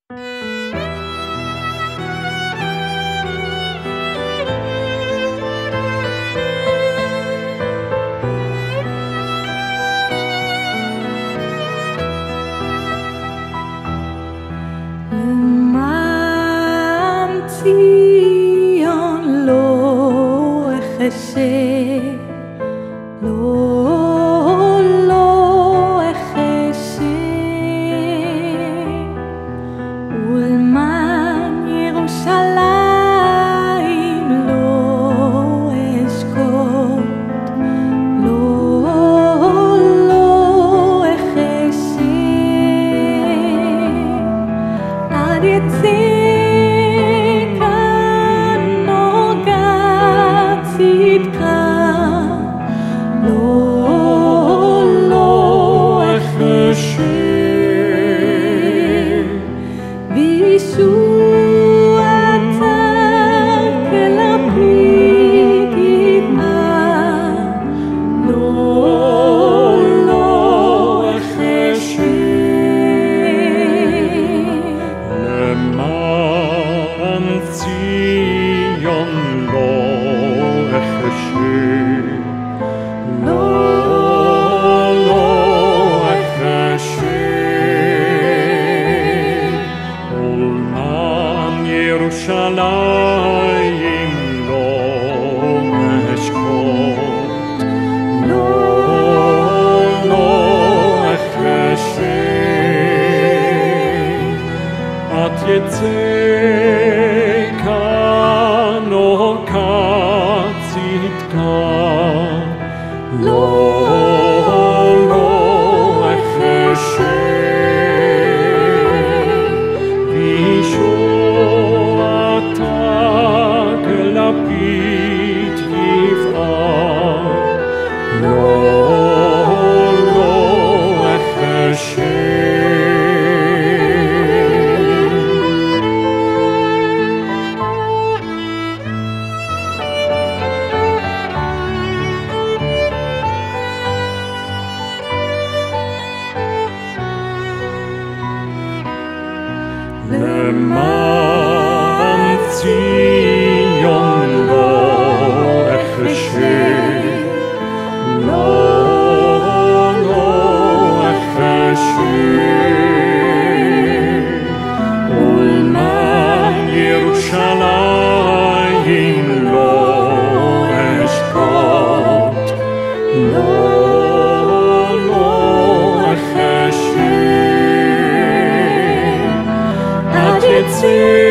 למען ציון לא אחשה, לא אחשה, ולמען ירושלים לא אשקוט, לא אחשה, עד יצא כאן נוגה צדקה, לא אחשה, וישועתה כלפיד יבער, לא אחשה. למען ציון לא אחשה, לא אחשה, ולמען ירושלים לא אשקוט, לא אחשה, עד יצא כאן אורכה צדקה, לא אחשה, וישועתה כלפיד יבער, לא אחשה. למען ציון לא אחשה, לא אחשה, ולמען ירושלים לא אשקוט, לא אחשה, עד יצא